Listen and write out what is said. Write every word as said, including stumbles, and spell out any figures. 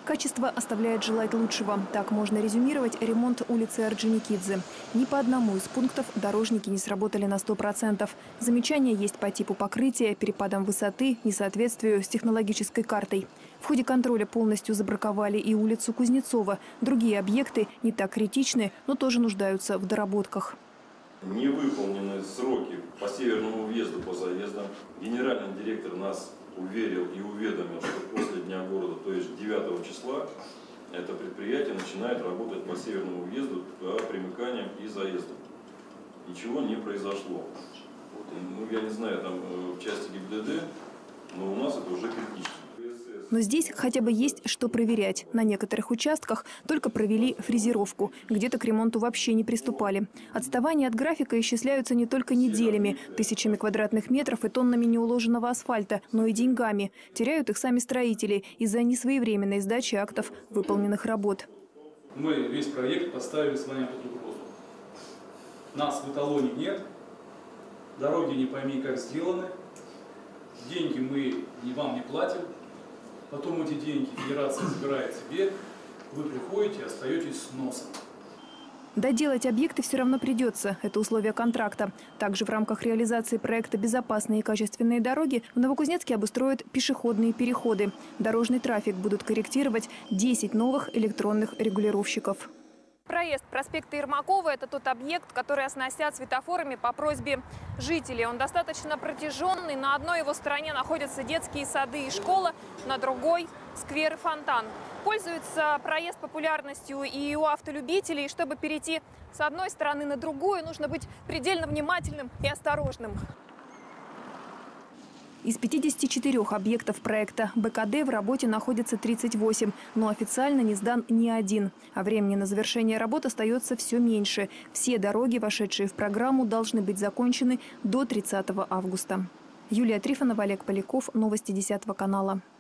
Качество оставляет желать лучшего. Так можно резюмировать ремонт улицы Орджоникидзе. Ни по одному из пунктов дорожники не сработали на сто процентов. Замечания есть по типу покрытия, перепадам высоты, несоответствию с технологической картой. В ходе контроля полностью забраковали и улицу Кузнецова. Другие объекты не так критичны, но тоже нуждаются в доработках. Не выполнены сроки по северному въезду по заездам. Генеральный директор нас уверил и уведомил, что после Дня города, то есть девятого числа, это предприятие начинает работать по северному въезду по примыканиям и заездам. Ничего не произошло. Ну, я не знаю, там в части ГИБДД, но у нас это уже критично. Но здесь хотя бы есть что проверять. На некоторых участках только провели фрезеровку. Где-то к ремонту вообще не приступали. Отставания от графика исчисляются не только неделями, тысячами квадратных метров и тоннами неуложенного асфальта, но и деньгами. Теряют их сами строители из-за несвоевременной сдачи актов выполненных работ. Мы весь проект поставили с вами под угрозу. Нас в эталоне нет, дороги не пойми как сделаны, деньги мы вам не платим. Потом эти деньги федерация забирает себе, вы приходите и остаетесь с носом. Доделать объекты все равно придется. Это условие контракта. Также в рамках реализации проекта «Безопасные и качественные дороги» в Новокузнецке обустроят пешеходные переходы. Дорожный трафик будут корректировать десять новых электронных регулировщиков. Проезд проспекта Ермакова – это тот объект, который оснастят светофорами по просьбе жителей. Он достаточно протяженный. На одной его стороне находятся детские сады и школа, на другой – сквер и фонтан. Пользуется проезд популярностью и у автолюбителей. Чтобы перейти с одной стороны на другую, нужно быть предельно внимательным и осторожным. Из пятидесяти четырёх объектов проекта бэ ка дэ в работе находится тридцать восемь, но официально не сдан ни один. А времени на завершение работ остается все меньше. Все дороги, вошедшие в программу, должны быть закончены до тридцатого августа. Юлия Трифонова, Олег Поляков. Новости десятого канала.